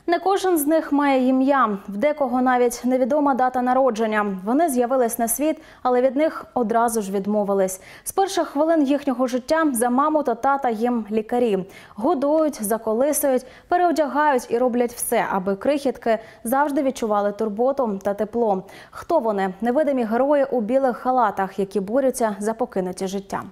Не кожен з них має ім'я, в декого навіть невідома дата народження. Вони з'явились на світ, але від них одразу ж відмовились. З перших хвилин їхнього життя за маму та тата їм лікарі. Годують, заколисують, переодягають і роблять все, аби крихітки завжди відчували турботу та тепло. Хто вони? Невидимі герої у білих халатах, які борються за покинуті життя.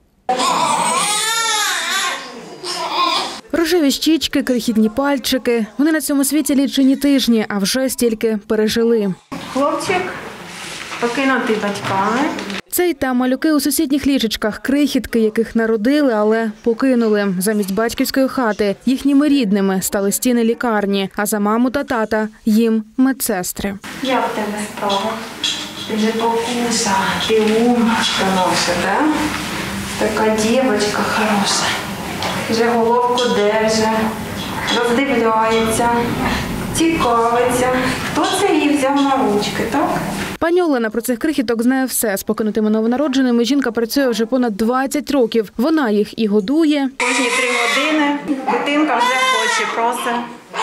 Рожеві щічки, крихітні пальчики. Вони на цьому світі лічені тижні, а вже стільки пережили. Хлопчик покинутий батьками. Цей та малюки у сусідніх ліжечках, крихітки, яких народили, але покинули. Замість батьківської хати їхніми рідними стали стіни лікарні, а за маму та тата їм медсестри. Як в тебе справа? Ти вже покуса, ти умничка наша, да? Така дівчинка хороша. Вже головку держи, роздивляється, цікавиться. Хто це її взяв на ручки, так? Пані Олена про цих крихіток знає все. З покинутими новонародженими жінка працює вже понад 20 років. Вона їх і годує. Кожні 3 години дитинка вже хоче, просить.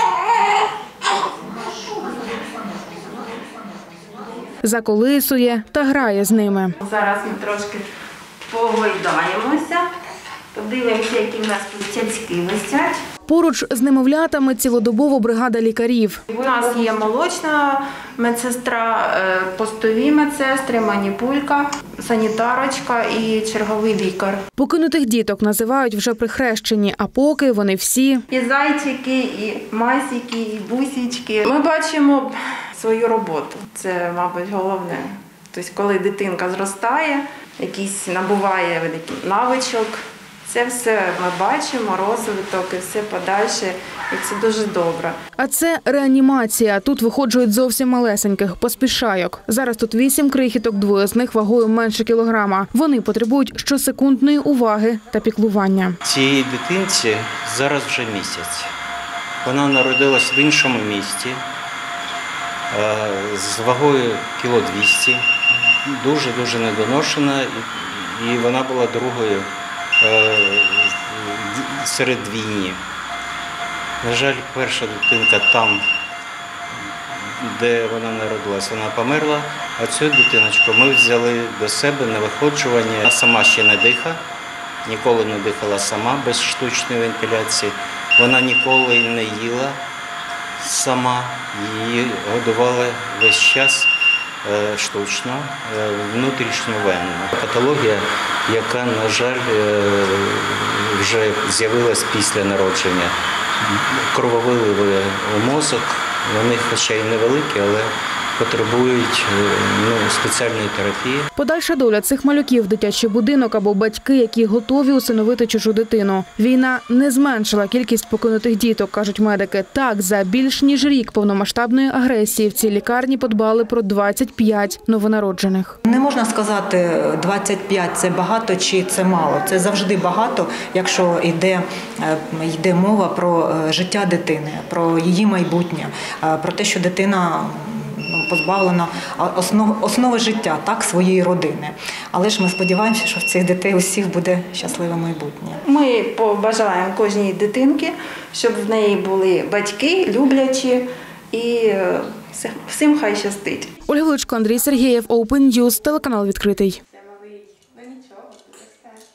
Заколисує та грає з ними. Зараз ми трошки погойдаємося, подивимося, які в нас тут цяцьки висять. Поруч з немовлятами цілодобово бригада лікарів. У нас є молочна медсестра, постові медсестри, маніпулька, санітарочка і черговий лікар. Покинутих діток називають вже при хрещенні, а поки вони всі… І зайчики, і масики, і бусічки. Ми бачимо свою роботу. Це, мабуть, головне. Тобто, коли дитинка зростає, якийсь набуває навичок, це все ми бачимо, розвиток і все подальше, і це дуже добре. А це реанімація. Тут виходжують зовсім малесеньких, поспішайок. Зараз тут 8 крихіток, 2 з них вагою менше кілограма. Вони потребують щосекундної уваги та піклування. Цій дитинці зараз вже місяць. Вона народилась в іншому місті з вагою 200 кг, дуже недоношена, і вона була другою серед двійні. На жаль, перша дитинка там, де вона народилась, вона померла, а цю дитиночку ми взяли до себе на виходжування. Вона сама ще не дихає, ніколи не дихала сама, без штучної вентиляції. Вона ніколи не їла сама, її годували весь час штучно, внутрішньовенно. Патологія, яка, на жаль, вже з'явилась після народження. Крововиливи у мозок, вони хоча й невеликі, але потребують спеціальної терапії. Подальша доля цих малюків – дитячий будинок або батьки, які готові усиновити чужу дитину. Війна не зменшила кількість покинутих діток, кажуть медики. Так, за більш ніж рік повномасштабної агресії в цій лікарні подбали про 25 новонароджених. Не можна сказати, 25 – це багато чи це мало. Це завжди багато, якщо йде мова про життя дитини, про її майбутнє, про те, що дитина позбавлена основи життя, так, своєї родини. Але ж ми сподіваємося, що в цих дітей усіх буде щасливе майбутнє. Ми побажаємо кожній дитинці, щоб в неї були батьки, люблячі, і всім хай щастить. Ольга Величко, Андрій Сергієв, Open News, телеканал «Відкритий».